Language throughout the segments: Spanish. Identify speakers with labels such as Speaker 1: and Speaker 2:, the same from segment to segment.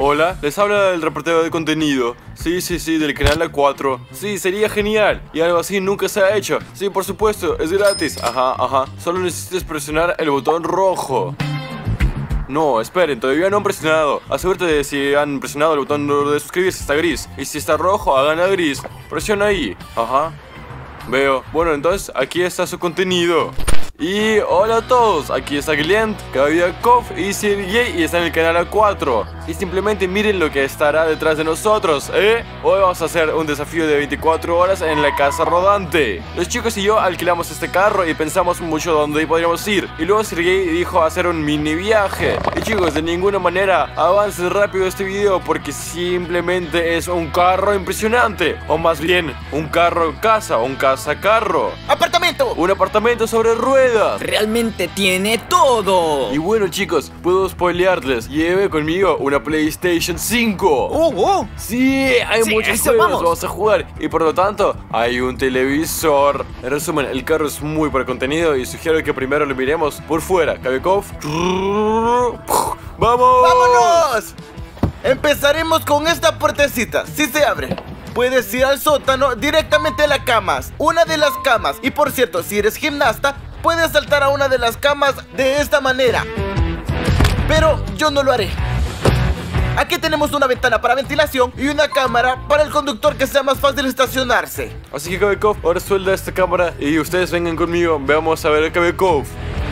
Speaker 1: Hola, les habla el reportero de contenido. Sí, del canal A4. Sí, sería genial. Y algo así nunca se ha hecho. Sí, por supuesto, es gratis. Ajá. Solo necesitas presionar el botón rojo. No, esperen, todavía no han presionado. Asegúrate de si han presionado el botón de suscribirse, está gris. Y si está rojo, hagan a gris. Presiona ahí. Ajá. Veo. Bueno, entonces aquí está su contenido. Y hola a todos, aquí está Glent, Kavyakov y Sergey y está en el canal A4. Y simplemente miren lo que estará detrás de nosotros, Hoy vamos a hacer un desafío de 24 horas en la casa rodante. Los chicos y yo alquilamos este carro y pensamos mucho dónde podríamos ir. Y luego Sergey dijo hacer un mini viaje. Y chicos, de ninguna manera avancen rápido este video porque simplemente es un carro impresionante. O más bien, un carro casa, un casa carro.
Speaker 2: ¡Apartamento!
Speaker 1: Un apartamento sobre ruedas.
Speaker 3: Realmente tiene todo.
Speaker 1: Y bueno chicos, puedo spoilearles. Lleve conmigo una PlayStation 5. Sí, hay muchos juegos, vamos a jugar. Y por lo tanto, hay un televisor. En resumen, el carro es muy para contenido y sugiero que primero lo miremos por fuera. Kavyakov. ¡Vamos!
Speaker 2: ¡Vámonos! Empezaremos con esta puertecita. Sí se abre. Puedes ir al sótano directamente a las camas. Una de las camas. Y por cierto, si eres gimnasta, puedes saltar a una de las camas de esta manera. Pero yo no lo haré. Aquí tenemos una ventana para ventilación y una cámara para el conductor que sea más fácil estacionarse.
Speaker 1: Así que Kavyakov, ahora suelda esta cámara y ustedes vengan conmigo. Veamos a ver a Kavyakov.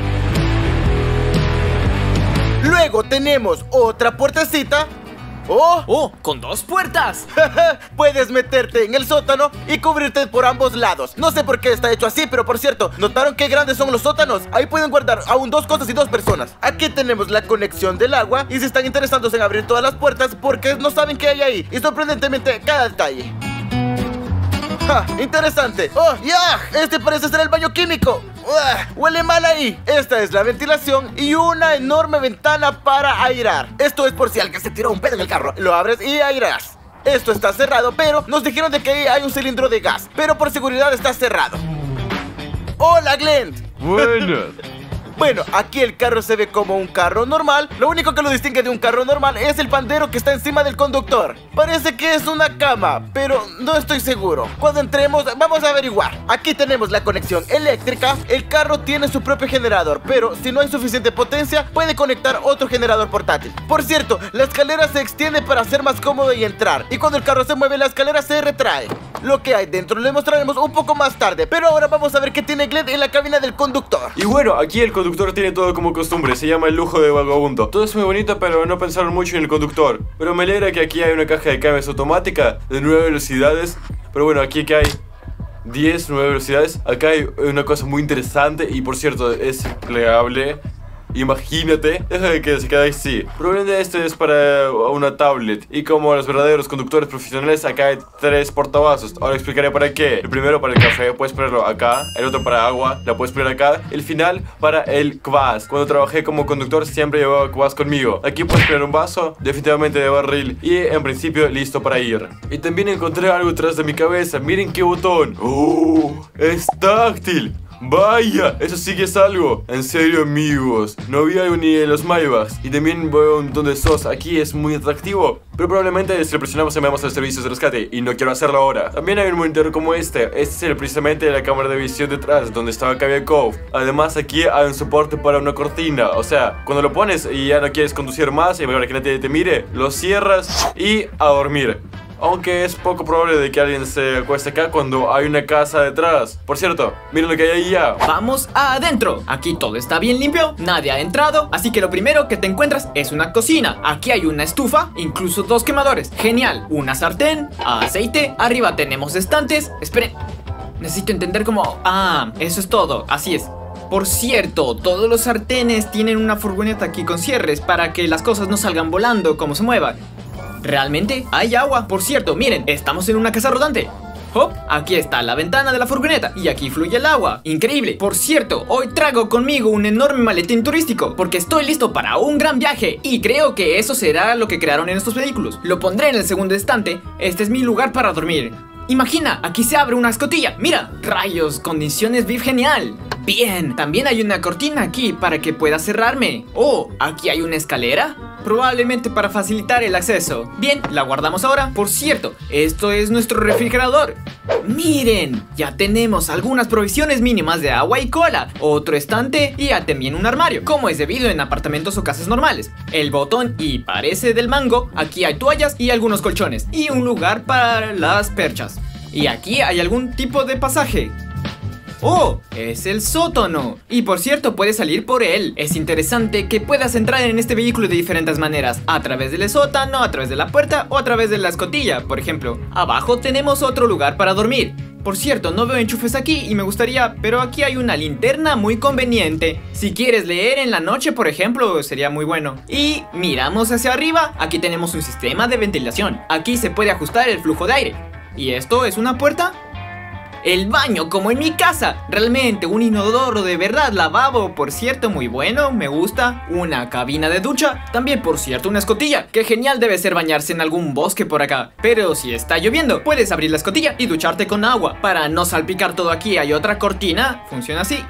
Speaker 2: Luego tenemos otra puertecita.
Speaker 3: ¡Con dos puertas!
Speaker 2: Puedes meterte en el sótano y cubrirte por ambos lados. No sé por qué está hecho así, pero por cierto, ¿notaron qué grandes son los sótanos? Ahí pueden guardar aún 2 cosas y 2 personas. Aquí tenemos la conexión del agua y se están interesados en abrir todas las puertas porque no saben qué hay ahí. Y sorprendentemente cada detalle. Interesante. Este parece ser el baño químico. Huele mal ahí. Esta es la ventilación y una enorme ventana para airear. Esto es por si alguien se tiró un pedo en el carro. Lo abres y aireas. Esto está cerrado, pero nos dijeron de que ahí hay un cilindro de gas. Pero por seguridad está cerrado. Hola, Glent. Bueno, aquí el carro se ve como un carro normal. Lo único que lo distingue de un carro normal es el pandero que está encima del conductor. Parece que es una cama, pero no estoy seguro. Cuando entremos vamos a averiguar. Aquí tenemos la conexión eléctrica. El carro tiene su propio generador, pero si no hay suficiente potencia puede conectar otro generador portátil. Por cierto, la escalera se extiende para ser más cómodo y entrar. Y cuando el carro se mueve la escalera se retrae. Lo que hay dentro lo mostraremos un poco más tarde. Pero ahora vamos a ver qué tiene Glent en la cabina del conductor.
Speaker 1: Y bueno, aquí el conductor tiene todo como costumbre, se llama el lujo de vagabundo. Todo es muy bonito, pero no pensaron mucho en el conductor. Pero me alegra que aquí hay una caja de cambios automática de 9 velocidades. Pero bueno, aquí que hay 9 velocidades. Acá hay una cosa muy interesante y por cierto, es plegable. Imagínate, deja que se quede así. Probablemente este es para una tablet. Y como los verdaderos conductores profesionales, acá hay 3 portavasos. Ahora explicaré para qué. El primero para el café, puedes ponerlo acá. El otro para agua, la puedes poner acá. El final para el kvass. Cuando trabajé como conductor siempre llevaba kvass conmigo. Aquí puedes poner un vaso, definitivamente de barril. Y en principio listo para ir. Y también encontré algo detrás de mi cabeza. Miren qué botón. Es táctil. Vaya, eso sí que es algo. En serio, amigos, no vi algo ni en los Maybachs. Y también veo un montón de SOS. Aquí es muy atractivo, pero probablemente si lo presionamos enviamos a los servicios de rescate. Y no quiero hacerlo ahora. También hay un monitor como este. Este es precisamente la cámara de visión detrás, donde estaba Kavyakov. Además aquí hay un soporte para una cortina. O sea, cuando lo pones y ya no quieres conducir más y para que nadie te mire, lo cierras y a dormir. Aunque es poco probable de que alguien se acueste acá cuando hay una casa detrás. Por cierto, miren lo que hay ahí ya.
Speaker 3: Vamos adentro. Aquí todo está bien limpio, nadie ha entrado. Así que lo primero que te encuentras es una cocina. Aquí hay una estufa, incluso 2 quemadores. Genial, una sartén, aceite. Arriba tenemos estantes. Esperen, necesito entender cómo... eso es todo, así es. Por cierto, todos los sartenes tienen una furgoneta aquí con cierres para que las cosas no salgan volando como se muevan. Realmente hay agua. Por cierto, miren, estamos en una casa rodante. ¡Hop! Aquí está la ventana de la furgoneta y aquí fluye el agua. ¡Increíble! Por cierto, hoy traigo conmigo un enorme maletín turístico porque estoy listo para un gran viaje y creo que eso será lo que crearon en estos vehículos. Lo pondré en el segundo estante. Este es mi lugar para dormir. Imagina, aquí se abre una escotilla. Mira, rayos, condiciones VIP genial. Bien, también hay una cortina aquí para que pueda cerrarme. Oh, aquí hay una escalera. Probablemente para facilitar el acceso. Bien, la guardamos ahora. Por cierto, esto es nuestro refrigerador. Miren, ya tenemos algunas provisiones mínimas de agua y cola, otro estante y también un armario, como es debido en apartamentos o casas normales. El botón y parece del mango, aquí hay toallas y algunos colchones y un lugar para las perchas. Y aquí hay algún tipo de pasaje. ¡Oh! Es el sótano. Y por cierto, puedes salir por él. Es interesante que puedas entrar en este vehículo de diferentes maneras. A través del sótano, a través de la puerta o a través de la escotilla, por ejemplo. Abajo tenemos otro lugar para dormir. Por cierto, no veo enchufes aquí y me gustaría, pero aquí hay una linterna muy conveniente. Si quieres leer en la noche, por ejemplo, sería muy bueno. Y miramos hacia arriba, aquí tenemos un sistema de ventilación. Aquí se puede ajustar el flujo de aire. ¿Y esto es una puerta? El baño, como en mi casa. Realmente un inodoro de verdad, lavabo, por cierto, muy bueno, me gusta. Una cabina de ducha, también por cierto una escotilla. Qué genial debe ser bañarse en algún bosque por acá. Pero si está lloviendo, puedes abrir la escotilla y ducharte con agua. Para no salpicar todo aquí hay otra cortina, funciona así.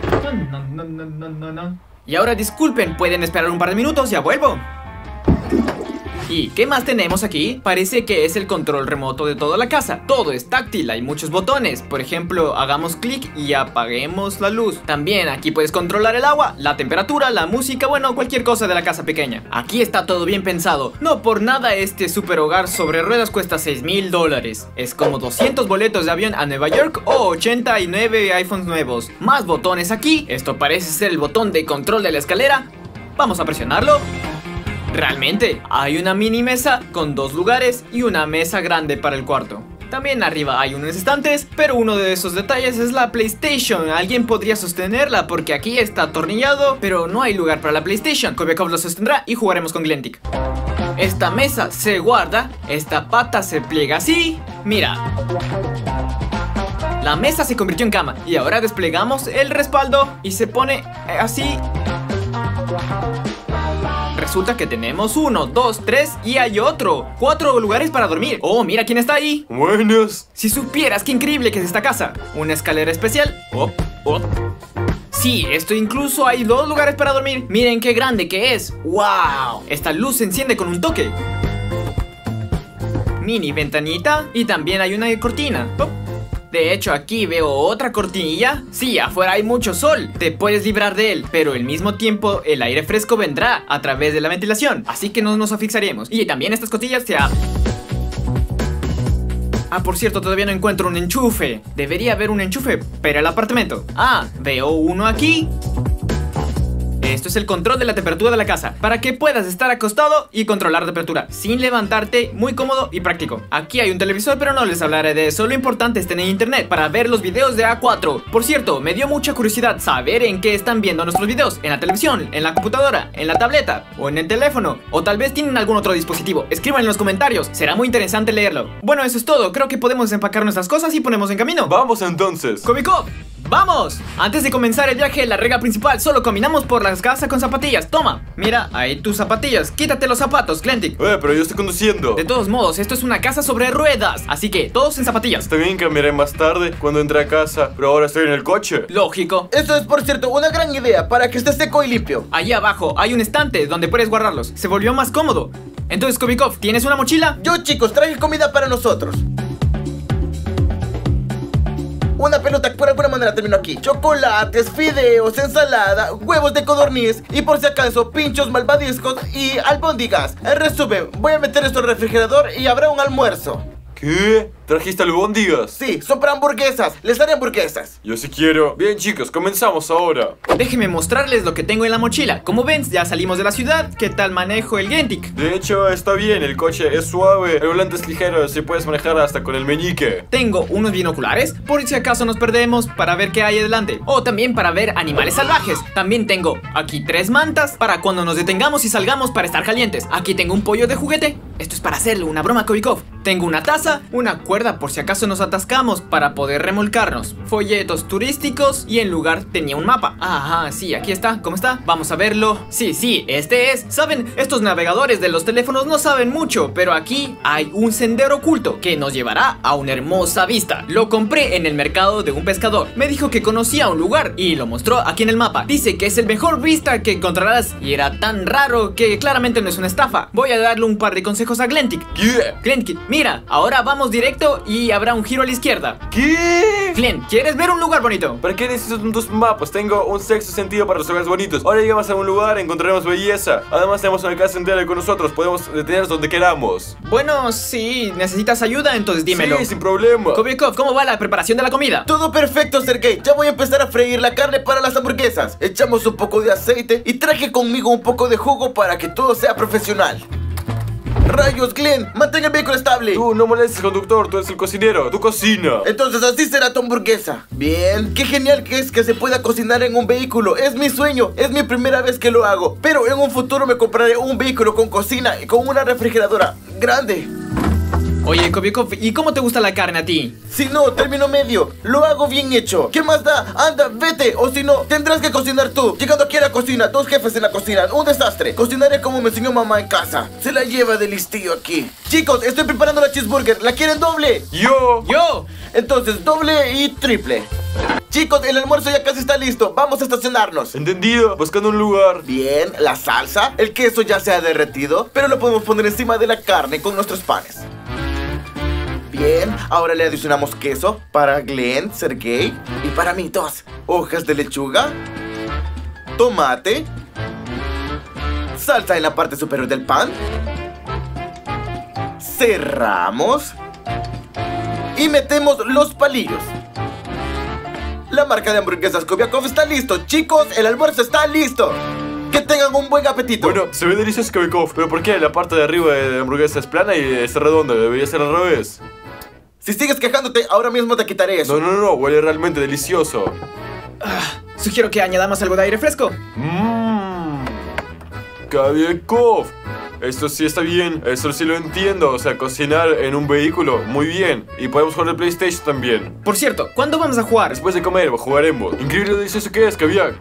Speaker 3: Y ahora disculpen, pueden esperar un par de minutos, ya vuelvo. ¿Y qué más tenemos aquí? Parece que es el control remoto de toda la casa. Todo es táctil, hay muchos botones. Por ejemplo, hagamos clic y apaguemos la luz. También aquí puedes controlar el agua, la temperatura, la música, bueno, cualquier cosa de la casa pequeña. Aquí está todo bien pensado. No por nada este super hogar sobre ruedas cuesta $6,000. Es como 200 boletos de avión a Nueva York o 89 iPhones nuevos. Más botones aquí. Esto parece ser el botón de control de la escalera. Vamos a presionarlo. Realmente, hay una mini mesa con 2 lugares y una mesa grande para el cuarto. También arriba hay unos estantes, pero uno de esos detalles es la PlayStation. Alguien podría sostenerla porque aquí está atornillado, pero no hay lugar para la PlayStation. Kobiakov lo sostendrá y jugaremos con Glentic. Esta mesa se guarda, esta pata se pliega así. Mira. La mesa se convirtió en cama y ahora desplegamos el respaldo y se pone así. Resulta que tenemos 1, 2, 3 y hay otro 4 lugares para dormir. Oh, mira quién está ahí.
Speaker 1: Buenos.
Speaker 3: Si supieras qué increíble que es esta casa. Una escalera especial. Oh, oh. Sí, esto incluso hay 2 lugares para dormir. Miren qué grande que es. ¡Wow! Esta luz se enciende con un toque. Mini ventanita y también hay una cortina. Oh. De hecho, aquí veo otra cortinilla. Sí, afuera hay mucho sol, te puedes librar de él, pero al mismo tiempo el aire fresco vendrá a través de la ventilación, así que no nos asfixiaremos. Y también estas costillas se abren. Ah, por cierto, todavía no encuentro un enchufe. Debería haber un enchufe para el apartamento. Ah, veo uno aquí. Esto es el control de la temperatura de la casa, para que puedas estar acostado y controlar la temperatura sin levantarte, muy cómodo y práctico. Aquí hay un televisor, pero no les hablaré de eso. Lo importante es tener internet para ver los videos de A4. Por cierto, me dio mucha curiosidad saber en qué están viendo nuestros videos. En la televisión, en la computadora, en la tableta o en el teléfono. O tal vez tienen algún otro dispositivo. Escriban en los comentarios, será muy interesante leerlo. Bueno, eso es todo, creo que podemos empacar nuestras cosas y ponemos en camino.
Speaker 1: Vamos entonces.
Speaker 3: Kobiakov, ¡vamos! Antes de comenzar el viaje, la regla principal, solo caminamos por la casa con zapatillas. Toma, mira, ahí tus zapatillas. Quítate los zapatos, Glentic.
Speaker 1: Pero yo estoy conduciendo.
Speaker 3: De todos modos, esto es una casa sobre ruedas, así que todos en zapatillas.
Speaker 1: Está bien, cambiaré más tarde cuando entre a casa, pero ahora estoy en el coche.
Speaker 3: Lógico.
Speaker 2: Esto es, por cierto, una gran idea para que esté seco y limpio.
Speaker 3: Allí abajo hay un estante donde puedes guardarlos. Se volvió más cómodo. Entonces, Kobiakov, ¿tienes una mochila?
Speaker 2: Yo, chicos, traje comida para nosotros. Una pelota que por alguna manera terminó aquí. Chocolates, fideos, ensalada, huevos de codorniz y por si acaso pinchos malvadiscos y albóndigas. En resumen, voy a meter esto al refrigerador y habrá un almuerzo.
Speaker 1: ¿Qué? ¿Trajiste albóndigas?
Speaker 2: Sí, son para hamburguesas. Les daré hamburguesas.
Speaker 1: Yo sí quiero. Bien, chicos, comenzamos ahora.
Speaker 3: Déjenme mostrarles lo que tengo en la mochila. Como ven, ya salimos de la ciudad. ¿Qué tal manejo el Glentic?
Speaker 1: De hecho, está bien, el coche es suave, el volante es ligero, se puedes manejar hasta con el meñique.
Speaker 3: Tengo unos binoculares, por si acaso nos perdemos, para ver qué hay adelante. O también para ver animales salvajes. También tengo aquí 3 mantas, para cuando nos detengamos y salgamos para estar calientes. Aquí tengo un pollo de juguete. Esto es para hacerle una broma a Kobiakov. Tengo una taza, una cuerda cuerda por si acaso nos atascamos para poder remolcarnos. Folletos turísticos y en lugar tenía un mapa. Ajá, sí, aquí está. ¿Cómo está? Vamos a verlo. Sí, este es. ¿Saben? Estos navegadores de los teléfonos no saben mucho, pero aquí hay un sendero oculto que nos llevará a una hermosa vista. Lo compré en el mercado de un pescador. Me dijo que conocía un lugar y lo mostró aquí en el mapa. Dice que es el mejor vista que encontrarás y era tan raro que claramente no es una estafa. Voy a darle un par de consejos a Glentic.
Speaker 1: ¿Qué?
Speaker 3: Glentic, mira, ahora vamos directo y habrá un giro a la izquierda.
Speaker 1: ¿Qué?
Speaker 3: Glenn, ¿quieres ver un lugar bonito?
Speaker 1: ¿Para qué necesito tus mapas? Tengo un sexto sentido para los lugares bonitos. Ahora llegamos a un lugar, encontraremos belleza. Además tenemos una casa entera con nosotros. Podemos detenernos donde queramos.
Speaker 3: Bueno, si necesitas ayuda, entonces dímelo.
Speaker 1: Sí, sin problema.
Speaker 3: Kobiakov, ¿cómo va la preparación de la comida?
Speaker 2: Todo perfecto, Sergey. Ya voy a empezar a freír la carne para las hamburguesas. Echamos un poco de aceite y traje conmigo un poco de jugo para que todo sea profesional. Rayos, Glenn, mantén el vehículo estable.
Speaker 1: Tú no molestes, conductor, tú eres el cocinero, tú cocina.
Speaker 2: Entonces así será tu hamburguesa. Bien, qué genial que es que se pueda cocinar en un vehículo. Es mi sueño, es mi primera vez que lo hago. Pero en un futuro me compraré un vehículo con cocina y con una refrigeradora grande.
Speaker 3: Oye, Kobiakov, ¿y cómo te gusta la carne a ti?
Speaker 2: Si no, término medio, lo hago bien hecho. ¿Qué más da? Anda, vete, o si no, tendrás que cocinar tú. Llegando aquí a la cocina, 2 jefes en la cocina, un desastre. Cocinaré como me enseñó mamá en casa. Se la lleva de listillo aquí. Chicos, estoy preparando la cheeseburger, ¿la quieren doble?
Speaker 1: ¡Yo!
Speaker 2: Entonces, doble y triple. Chicos, el almuerzo ya casi está listo, vamos a estacionarnos.
Speaker 1: Entendido, buscando un lugar.
Speaker 2: Bien, la salsa, el queso ya se ha derretido, pero lo podemos poner encima de la carne con nuestros panes. Bien, ahora le adicionamos queso para Glenn, Sergey y para mí 2 hojas de lechuga, tomate, salsa en la parte superior del pan, cerramos y metemos los palillos. La marca de hamburguesas Kobiakov está listo, chicos, el almuerzo está listo. Que tengan un buen apetito.
Speaker 1: Bueno, se ve delicioso, Kobiakov, pero ¿por qué la parte de arriba de la hamburguesa es plana y es redonda? Debería ser al revés.
Speaker 2: Si sigues quejándote, ahora mismo te quitaré eso.
Speaker 1: No, huele realmente delicioso.
Speaker 3: Sugiero que añadamos algo de aire fresco.
Speaker 1: Kobiakov, esto sí está bien, eso sí lo entiendo. O sea, cocinar en un vehículo, muy bien. Y podemos jugar el PlayStation también.
Speaker 3: Por cierto, ¿cuándo vamos a jugar?
Speaker 1: Después de comer, jugaremos. Increíble lo delicioso que es, Kobiak.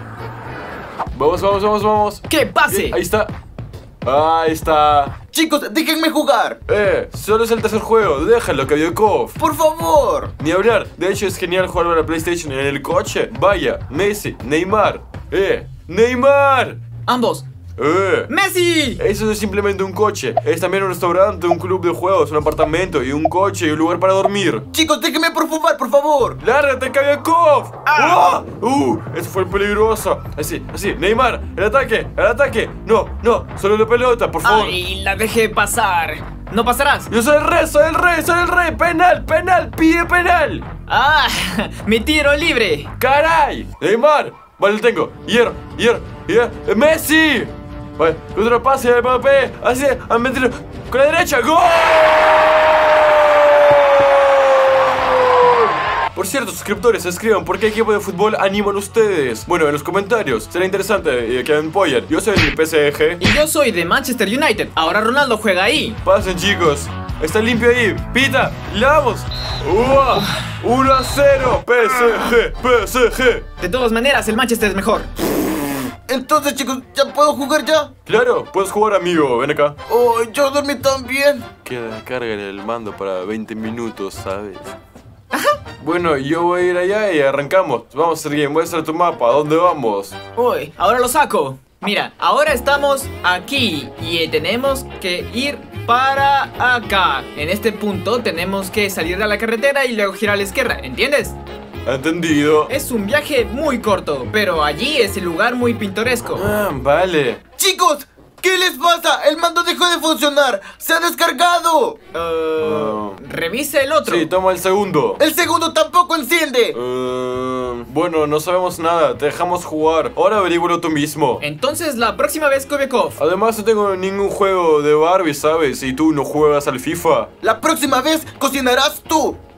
Speaker 1: Vamos.
Speaker 3: ¡Que pase!
Speaker 1: Bien, ahí está.
Speaker 2: Chicos, déjenme jugar.
Speaker 1: Solo es el tercer juego, déjalo, Kobiakov.
Speaker 2: Por favor.
Speaker 1: Ni hablar, de hecho es genial jugar a la PlayStation en el coche. Vaya, Messi, Neymar. Neymar.
Speaker 3: Ambos. ¡Messi!
Speaker 1: Eso es simplemente un coche. Es también un restaurante, un club de juegos, un apartamento y un coche y un lugar para dormir.
Speaker 2: Chicos, déjenme por favor.
Speaker 1: ¡Lárgate, Kobiakov! Eso fue peligroso. Así, Neymar, el ataque. No, solo la pelota, por favor.
Speaker 3: Ay, la dejé pasar. No pasarás.
Speaker 1: Yo soy el rey. Penal, pide penal.
Speaker 3: Mi tiro libre.
Speaker 1: ¡Caray! Neymar, vale, lo tengo. Hierro. ¡Messi! Vale, otro pase de Mbappé. Así, a meterlo con la derecha. ¡Gol! Por cierto, suscriptores, escriban por qué equipo de fútbol animan ustedes. Bueno, en los comentarios, será interesante que me apoyen. Yo soy del PSG.
Speaker 3: Y yo soy de Manchester United. Ahora Ronaldo juega ahí.
Speaker 1: Pasen, chicos. Está limpio ahí. Pita, le damos. 1-0. PSG.
Speaker 3: De todas maneras, el Manchester es mejor.
Speaker 2: Entonces, chicos, ¿ya puedo jugar ya?
Speaker 1: Claro, puedes jugar, amigo. Ven acá.
Speaker 2: Yo dormí tan bien.
Speaker 1: Queda carga en el mando para 20 minutos, ¿sabes? Bueno, yo voy a ir allá y arrancamos. Vamos, Sergey, muestra tu mapa. ¿A dónde vamos?
Speaker 3: Uy, ahora lo saco. Mira, ahora estamos aquí y tenemos que ir para acá. En este punto tenemos que salir a la carretera y luego girar a la izquierda, ¿entiendes?
Speaker 1: Entendido.
Speaker 3: Es un viaje muy corto, pero allí es el lugar muy pintoresco.
Speaker 1: Vale.
Speaker 2: Chicos, ¿qué les pasa? El mando dejó de funcionar. ¡Se ha descargado!
Speaker 3: Revisa el otro.
Speaker 1: Sí, toma el segundo.
Speaker 2: El segundo tampoco enciende.
Speaker 1: Bueno, no sabemos nada. Te dejamos jugar. Ahora averígualo tú mismo.
Speaker 3: Entonces la próxima vez, Kobiakov.
Speaker 1: Además no tengo ningún juego de Barbie, ¿sabes? Y tú no juegas al FIFA.
Speaker 2: La próxima vez cocinarás tú.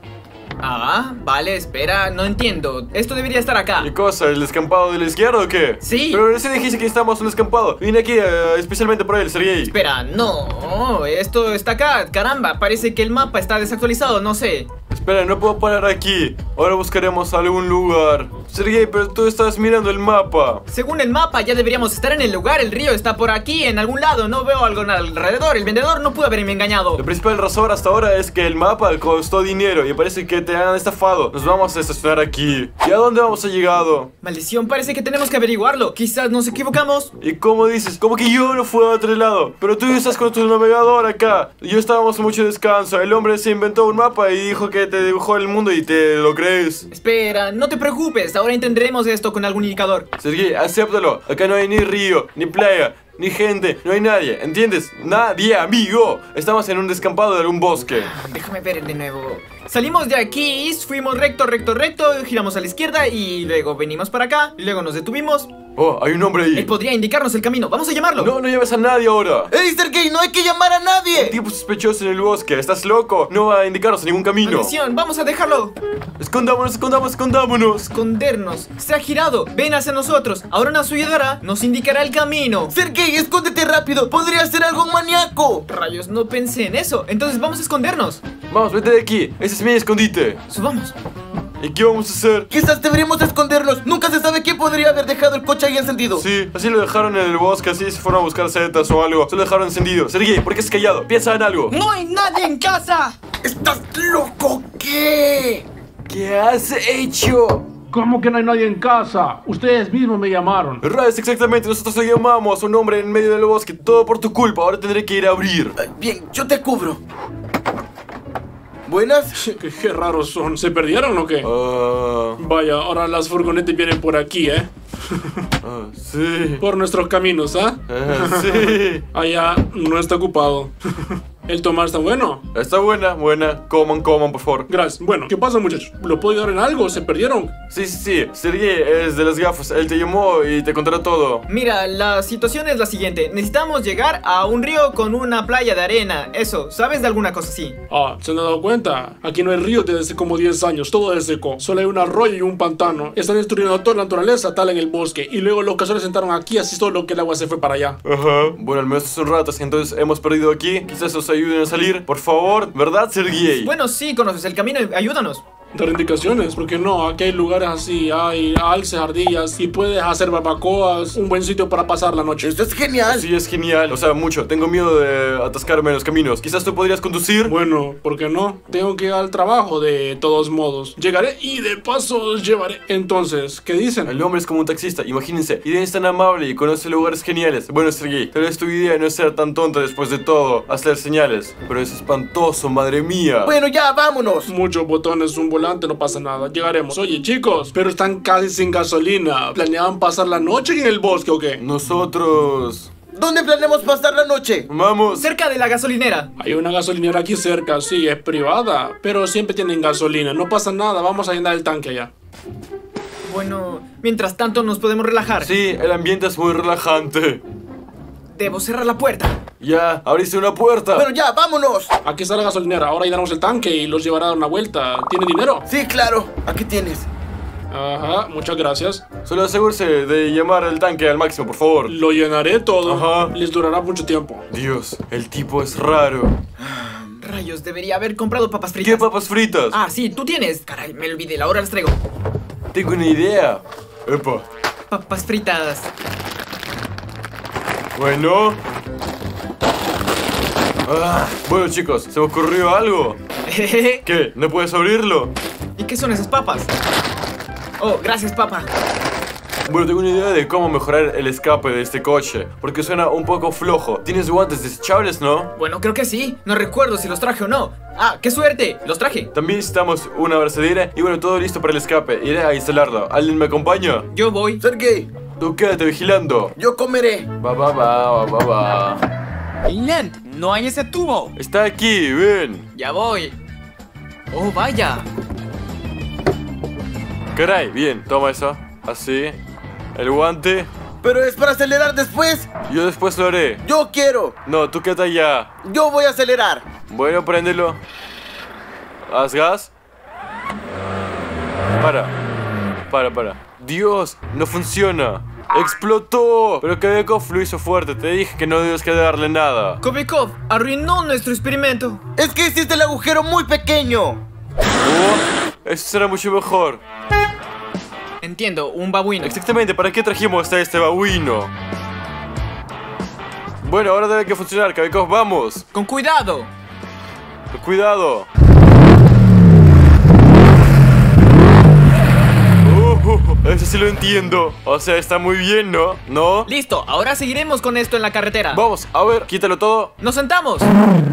Speaker 3: Ah, vale, espera, no entiendo. Esto debería estar acá.
Speaker 1: ¿Qué cosa? ¿El descampado de la izquierda o qué?
Speaker 3: Sí.
Speaker 1: Pero recién dijiste que estamos en un descampado. Vine aquí especialmente por él, Sergey.
Speaker 3: Espera, no, esto está acá. Caramba, parece que el mapa está desactualizado, no sé.
Speaker 1: Espera, no puedo parar aquí. Ahora buscaremos algún lugar. Sergey, pero tú estás mirando el mapa.
Speaker 3: Según el mapa, ya deberíamos estar en el lugar. El río está por aquí, en algún lado. No veo algo alrededor. El vendedor no pudo haberme engañado.
Speaker 1: La principal razón hasta ahora es que el mapa costó dinero y parece que te han estafado. Nos vamos a estacionar aquí. ¿Y a dónde vamos a llegado?
Speaker 3: Maldición, parece que tenemos que averiguarlo. Quizás nos equivocamos.
Speaker 1: ¿Y cómo dices? Como que yo no fui a otro lado. Pero tú estás con tu navegador acá. Yo estábamos en mucho descanso. El hombre se inventó un mapa y dijo que te dibujó el mundo y te lo crees.
Speaker 3: Espera, no te preocupes. Ahora entenderemos esto con algún indicador.
Speaker 1: Sergey, acéptalo. Acá no hay ni río, ni playa, ni gente, no hay nadie. ¿Entiendes? Nadie, amigo. Estamos en un descampado de un bosque.
Speaker 3: Déjame ver de nuevo. Salimos de aquí, fuimos recto, giramos a la izquierda y luego venimos para acá, y luego nos detuvimos.
Speaker 1: Oh, hay un hombre ahí.
Speaker 3: Él podría indicarnos el camino, vamos a llamarlo.
Speaker 1: No llames a nadie ahora.
Speaker 2: ¡Ey, Sergey! ¡No hay que llamar a nadie!
Speaker 1: Tipo sospechoso en el bosque. ¿Estás loco? No va a indicarnos ningún camino.
Speaker 3: Maldición, vamos a dejarlo.
Speaker 1: Escondámonos.
Speaker 3: Escondernos. Se ha girado. Ven hacia nosotros. Ahora nos ayudará. Nos indicará el camino.
Speaker 2: Sergey, escóndete rápido. Podría ser algo maníaco.
Speaker 3: Rayos, no pensé en eso. Entonces vamos a escondernos.
Speaker 1: Vamos, vete de aquí. Ese es mi escondite.
Speaker 3: Subamos.
Speaker 1: ¿Y qué vamos a hacer?
Speaker 2: Quizás deberíamos escondernos. Nunca se sabe quién podría haber dejado el coche ahí encendido.
Speaker 1: Sí, así lo dejaron en el bosque, así se fueron a buscar setas o algo. Se lo dejaron encendido. Sergey, ¿por qué has callado? Piensa en algo.
Speaker 3: ¡No hay nadie en casa!
Speaker 2: ¿Estás loco? ¿Qué?
Speaker 1: ¿Qué has hecho?
Speaker 4: ¿Cómo que no hay nadie en casa? Ustedes mismos me llamaron.
Speaker 1: Rayos, exactamente, nosotros te llamamos a un hombre en medio del bosque. Todo por tu culpa, ahora tendré que ir a abrir.
Speaker 2: Bien, yo te cubro. ¿Buenas?
Speaker 4: Qué raros son. ¿Se perdieron o qué? Vaya, ahora las furgonetas vienen por aquí, ¿eh?
Speaker 1: Sí.
Speaker 4: Por nuestros caminos, ¿ah?
Speaker 1: Sí.
Speaker 4: Allá no está ocupado. ¿El tomar está bueno?
Speaker 1: Está buena. Coman, por favor.
Speaker 4: Gracias. Bueno, ¿qué pasa, muchachos? ¿Lo puedo ayudar en algo? ¿Se perdieron?
Speaker 1: Sí. Sergey es de las gafas. Él te llamó y te contará todo.
Speaker 3: Mira, la situación es la siguiente. Necesitamos llegar a un río con una playa de arena. Eso, ¿sabes de alguna cosa así?
Speaker 4: Ah, ¿se han dado cuenta? Aquí no hay río desde hace como 10 años. Todo es seco. Solo hay un arroyo y un pantano. Están destruyendo toda la naturaleza tal en el bosque. Y luego los cazadores sentaron aquí, así solo que el agua se fue para allá.
Speaker 1: Ajá. Bueno, al menos son ratas, entonces hemos perdido aquí. Quizás os ayuden a salir, por favor. ¿Verdad, Sergey?
Speaker 3: Bueno, sí, conoces el camino, ayúdanos.
Speaker 4: Dar indicaciones, porque no, aquí hay lugares así, hay alces, ardillas y puedes hacer barbacoas, un buen sitio para pasar la noche.
Speaker 2: Esto es genial.
Speaker 1: Sí, es genial. O sea, mucho. Tengo miedo de atascarme en los caminos. Quizás tú podrías conducir.
Speaker 4: Bueno, ¿por qué no? Tengo que ir al trabajo de todos modos. Llegaré y de paso os llevaré. Entonces, ¿qué dicen?
Speaker 1: El hombre es como un taxista, imagínense. Y es tan amable y conoce lugares geniales. Bueno, Sergey, tal vez tu idea no es ser tan tonta después de todo, hacer señales. Pero es espantoso, madre mía.
Speaker 2: Bueno, ya, vámonos.
Speaker 4: Muchos botones, un volante, no pasa nada. Llegaremos. Oye, chicos, pero están casi sin gasolina. ¿Planeaban pasar la noche en el bosque o qué?
Speaker 1: Nosotros...
Speaker 2: ¿Dónde planeamos pasar la noche?
Speaker 1: Vamos.
Speaker 3: Cerca de la gasolinera.
Speaker 4: Hay una gasolinera aquí cerca, sí, es privada, pero siempre tienen gasolina. No pasa nada, vamos a llenar el tanque allá.
Speaker 3: Bueno, mientras tanto nos podemos relajar.
Speaker 1: Sí, el ambiente es muy relajante.
Speaker 3: Debo cerrar la puerta.
Speaker 1: Ya, abriste una puerta.
Speaker 2: Bueno, ya, vámonos.
Speaker 4: Aquí está la gasolinera, ahora llenamos el tanque y los llevará a dar una vuelta. ¿Tiene dinero?
Speaker 2: Sí, claro. Aquí tienes.
Speaker 4: Ajá, muchas gracias.
Speaker 1: Solo asegúrese de llamar el tanque al máximo, por favor.
Speaker 4: Lo llenaré todo.
Speaker 1: Ajá.
Speaker 4: Les durará mucho tiempo.
Speaker 1: Dios, el tipo es raro.
Speaker 3: Rayos, debería haber comprado papas fritas.
Speaker 1: ¿Qué papas fritas?
Speaker 3: Ah, sí, tú tienes. Caray, me olvidé, ahora las traigo.
Speaker 1: Tengo una idea. Epa.
Speaker 3: Papas fritas.
Speaker 1: Bueno. Bueno, chicos, ¿se me ocurrió algo? ¿Qué? ¿No puedes abrirlo?
Speaker 3: ¿Y qué son esas papas? Oh, gracias, papa.
Speaker 1: Bueno, tengo una idea de cómo mejorar el escape de este coche, porque suena un poco flojo. ¿Tienes guantes desechables, no?
Speaker 3: Bueno, creo que sí. No recuerdo si los traje o no. Ah, qué suerte, los traje.
Speaker 1: También necesitamos una abrazadera y bueno, todo listo para el escape. Iré a instalarlo. ¿Alguien me acompaña?
Speaker 3: Yo voy.
Speaker 2: Sergey,
Speaker 1: Tú quédate vigilando.
Speaker 2: yo comeré.
Speaker 1: Va.
Speaker 5: Land, no hay ese tubo.
Speaker 1: Está aquí, ven.
Speaker 3: Ya voy. Oh, vaya.
Speaker 1: Caray, bien, toma eso. Así. El guante.
Speaker 2: Pero es para acelerar después.
Speaker 1: Yo después lo haré.
Speaker 2: Yo quiero.
Speaker 1: No, tú quédate allá.
Speaker 2: Yo voy a acelerar.
Speaker 1: Bueno, préndelo. Haz gas. Para. Dios, no funciona. ¡Explotó! Pero Kebekov lo hizo fuerte. Te dije que no debes darle nada.
Speaker 3: Kebekov arruinó nuestro experimento.
Speaker 2: Es que hiciste el agujero muy pequeño.
Speaker 1: Oh, eso será mucho mejor.
Speaker 3: Entiendo, un babuino.
Speaker 1: Exactamente, ¿para qué trajimos a este babuino? Bueno, ahora debe que funcionar, Kebekov, vamos.
Speaker 3: Con cuidado.
Speaker 1: Cuidado. Eso sí lo entiendo. O sea, está muy bien, ¿no? ¿No?
Speaker 3: Listo, ahora seguiremos con esto en la carretera.
Speaker 1: Vamos, a ver, quítalo todo.
Speaker 3: Nos sentamos.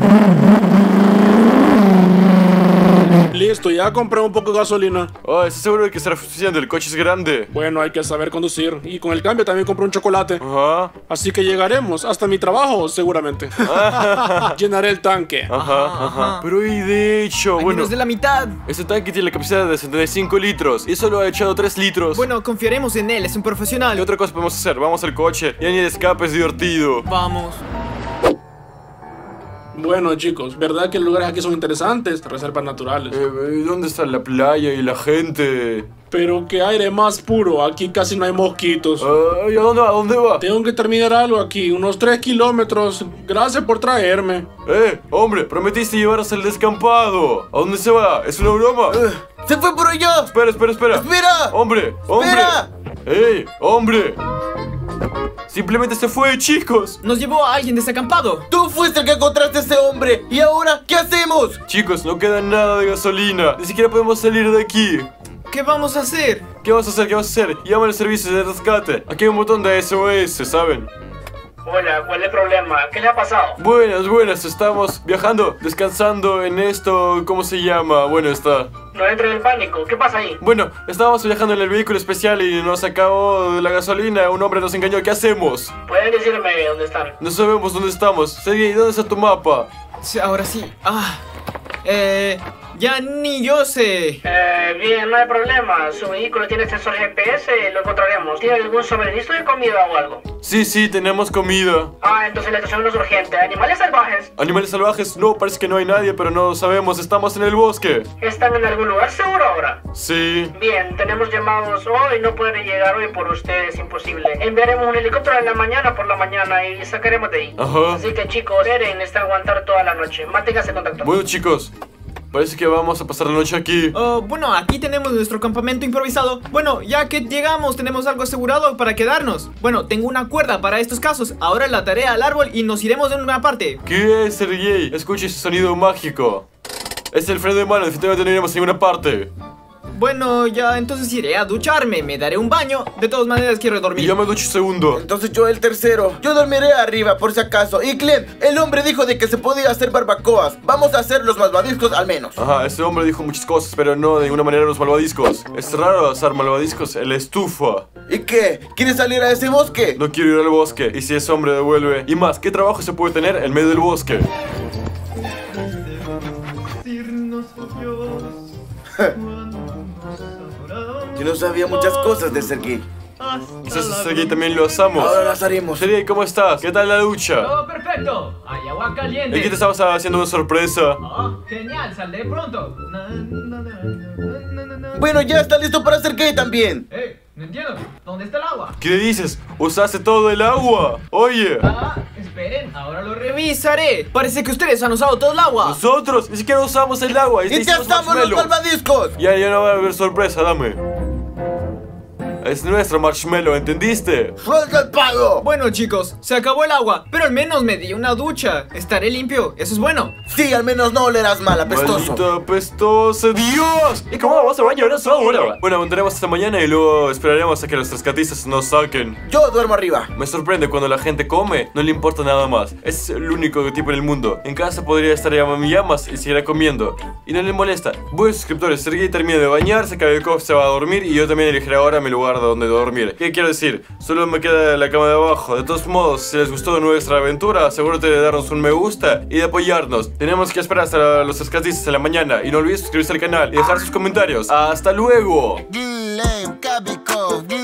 Speaker 4: Listo, ya compré un poco de gasolina.
Speaker 1: Oh, ¿estás seguro de que será suficiente? El coche es grande.
Speaker 4: Bueno, hay que saber conducir. Y con el cambio también compré un chocolate.
Speaker 1: Ajá.
Speaker 4: Así que llegaremos hasta mi trabajo, seguramente. Llenaré el tanque.
Speaker 1: Ajá. Pero y de hecho,
Speaker 3: Al
Speaker 1: bueno,
Speaker 3: menos de la mitad.
Speaker 1: este tanque tiene la capacidad de 75 litros y solo ha echado 3 litros.
Speaker 3: Bueno, confiaremos en él, es un
Speaker 1: ¿Qué
Speaker 3: profesional.
Speaker 1: otra cosa podemos hacer? Vamos al coche. Ya ni el escape es divertido.
Speaker 3: Vamos.
Speaker 4: Bueno, chicos, ¿verdad que los lugares aquí son interesantes? Reservas naturales.
Speaker 1: ¿Dónde está la playa y la gente?
Speaker 4: Pero qué aire más puro, aquí casi no hay mosquitos.
Speaker 1: ¿Y a dónde va? ¿A dónde va?
Speaker 4: Tengo que terminar algo aquí, unos 3 kilómetros. Gracias por traerme.
Speaker 1: Hombre, prometiste llevarnos al descampado. ¿A dónde se va? ¿Es una broma?
Speaker 2: ¡Se fue por allá!
Speaker 1: Espera.
Speaker 2: ¡Espera!
Speaker 1: ¡Hombre!
Speaker 2: ¡Espera!
Speaker 1: ¡Ey! ¡Hombre! Simplemente se fue, chicos.
Speaker 3: Nos llevó a alguien desacampado.
Speaker 2: Tú fuiste el que encontraste a ese hombre. ¿Y ahora qué hacemos?
Speaker 1: Chicos, no queda nada de gasolina. Ni siquiera podemos salir de aquí.
Speaker 3: ¿Qué vamos a hacer?
Speaker 1: ¿Qué vas a hacer? Llama al servicio de rescate. Aquí hay un botón de SOS, ¿saben?
Speaker 6: Hola, ¿cuál es el problema? ¿Qué le ha pasado?
Speaker 1: Buenas. Estamos viajando, descansando en esto. ¿Cómo se llama? Bueno, está.
Speaker 6: No entre en pánico, ¿qué pasa ahí?
Speaker 1: Bueno, estábamos viajando en el vehículo especial y nos acabó de la gasolina. Un hombre nos engañó. ¿Qué hacemos?
Speaker 6: ¿Pueden decirme dónde están?
Speaker 1: No sabemos dónde estamos. Sergey, ¿dónde está tu mapa?
Speaker 3: Sí, ahora sí. Ya ni yo sé.
Speaker 6: Bien, no hay problema. Su vehículo tiene sensor GPS, lo encontraremos. ¿Tiene algún suministro de comida o algo?
Speaker 1: Sí, tenemos comida.
Speaker 6: Entonces la situación no es urgente. ¿Animales salvajes?
Speaker 1: ¿Animales salvajes? No, parece que no hay nadie, pero no sabemos. Estamos en el bosque.
Speaker 6: ¿Están en algún lugar seguro ahora?
Speaker 1: Sí.
Speaker 6: Bien, tenemos llamados hoy, no pueden llegar hoy por ustedes, imposible. Enviaremos un helicóptero en la mañana por la mañana y sacaremos de ahí.
Speaker 1: Ajá.
Speaker 6: Así que chicos, Eren está aguantar toda la noche. Manténganse en contacto.
Speaker 1: Bueno, chicos, parece que vamos a pasar la noche aquí.
Speaker 3: Bueno, aquí tenemos nuestro campamento improvisado. Bueno, ya que llegamos, tenemos algo asegurado para quedarnos. Bueno, tengo una cuerda para estos casos. Ahora la ataré al árbol y nos iremos de una parte.
Speaker 1: ¿Qué es, Sergey? Escucha ese sonido mágico. Es el freno de mano, definitivamente no iremos a ninguna parte.
Speaker 3: Bueno, ya entonces iré a ducharme, me daré un baño. De todas maneras quiero dormir.
Speaker 1: Y yo me ducho segundo.
Speaker 2: Entonces yo el tercero. Yo dormiré arriba por si acaso. Y Clem, el hombre dijo de que se podía hacer barbacoas. Vamos a hacer los malvadiscos al menos.
Speaker 1: Ajá, ese hombre dijo muchas cosas, pero no de ninguna manera los malvadiscos. Es raro hacer malvadiscos en la estufa.
Speaker 2: ¿Y qué? ¿Quieres salir a ese bosque?
Speaker 1: No quiero ir al bosque. ¿Y si ese hombre devuelve? Y más, ¿qué trabajo se puede tener en medio del bosque?
Speaker 2: Yo no sabía muchas cosas de Sergey.
Speaker 1: Quizás a Sergey también lo asamos.
Speaker 2: Ahora las haremos.
Speaker 1: Sergey, ¿cómo estás? ¿Qué tal la ducha?
Speaker 3: Todo perfecto. Hay agua caliente.
Speaker 1: Aquí te estamos haciendo una sorpresa.
Speaker 3: Genial, saldré pronto.
Speaker 2: Bueno, ya está listo para Sergey también.
Speaker 3: No entiendo. ¿Dónde está el agua?
Speaker 1: ¿Qué dices? ¿Usaste todo el agua? Oye.
Speaker 3: Esperen, ahora lo revisaré. Parece que ustedes han usado todo el agua.
Speaker 1: Nosotros ni siquiera usamos el agua.
Speaker 2: ¡Y ya estamos los malvadiscos!
Speaker 1: Ya no va a haber sorpresa, dame. Es nuestro marshmallow, ¿entendiste?
Speaker 2: ¡Suelta el pago!
Speaker 3: Bueno, chicos, se acabó el agua, pero al menos me di una ducha. Estaré limpio, eso es bueno.
Speaker 2: Sí, al menos no olerás mal, apestoso.
Speaker 1: ¡Maldito apestoso! ¡Dios! ¿Y cómo vamos a bañarnos ahora? Bueno, aguantaremos hasta mañana y luego esperaremos a que los rescatistas nos saquen.
Speaker 2: Yo duermo arriba.
Speaker 1: Me sorprende cuando la gente come, no le importa nada más. Es el único tipo en el mundo. En casa podría estar llamas y seguirá comiendo. Y no le molesta. Bueno, suscriptores, Sergey termina de bañarse, Kebekov se va a dormir y yo también elegiré ahora mi lugar donde dormir. ¿Qué quiero decir? Solo me queda la cama de abajo. De todos modos, si les gustó nuestra aventura, asegúrate de darnos un me gusta y de apoyarnos. Tenemos que esperar hasta los rescatistas en la mañana. Y no olvides suscribirse al canal y dejar sus comentarios. ¡Hasta luego!
Speaker 2: Gleb, Kebekov,